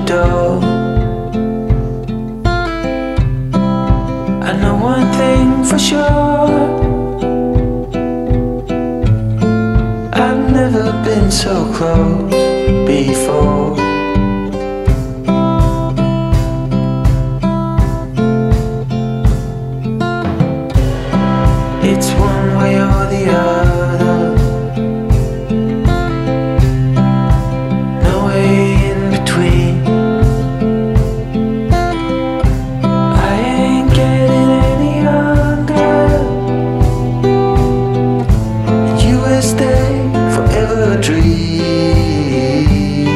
door. I know one thing for sure, I've never been so close before. It's one way or the other, no way in between. I ain't getting any younger, and you will stay forever a dream.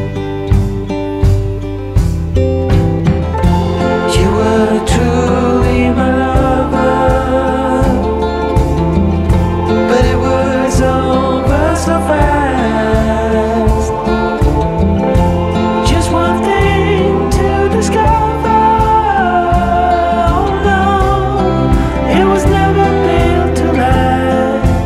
You were truly my lover, but it was over so fast. Just one thing to discover. Oh no, it was never built to last.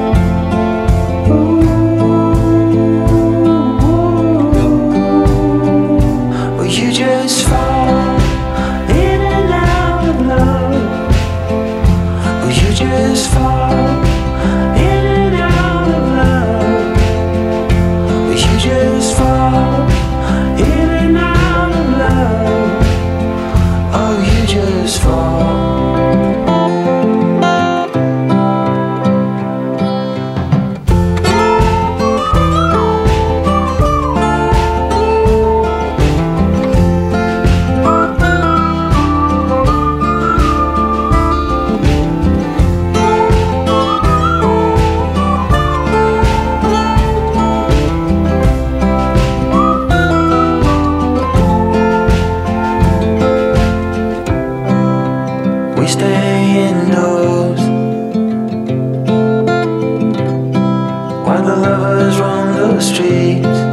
Ooh, well, you just fall in and out of love. Well, you just fall in and out of love. Well, you just fall in and out of love. Oh, you just fall. We stay indoors while the lovers roam the streets.